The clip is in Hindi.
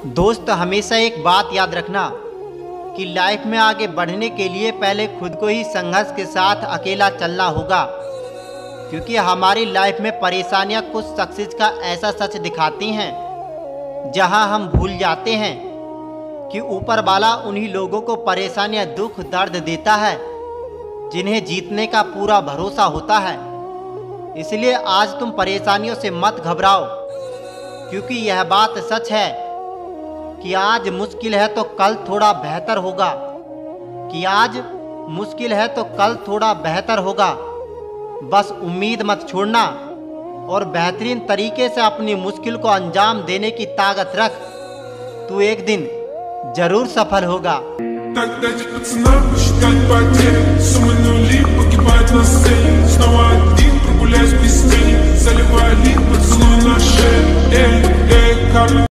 दोस्त, हमेशा एक बात याद रखना कि लाइफ में आगे बढ़ने के लिए पहले खुद को ही संघर्ष के साथ अकेला चलना होगा, क्योंकि हमारी लाइफ में परेशानियां कुछ सक्सेस का ऐसा सच दिखाती हैं जहां हम भूल जाते हैं कि ऊपर वाला उन्हीं लोगों को परेशानियां, दुख, दर्द देता है जिन्हें जीतने का पूरा भरोसा होता है। इसलिए आज तुम परेशानियों से मत घबराओ, क्योंकि यह बात सच है कि आज मुश्किल है तो कल थोड़ा बेहतर होगा, थोड़ा बेहतर होगा। बस उम्मीद मत छोड़ना और बेहतरीन तरीके से अपनी मुश्किल को अंजाम देने की ताकत रख। तू एक दिन जरूर सफल होगा। Так дать пацанам посчитать потери. Суммы нули погибают на сцене. Снова один прогуляюсь без тени. Заливай лин, поцелуй на шее. Эй, эй, как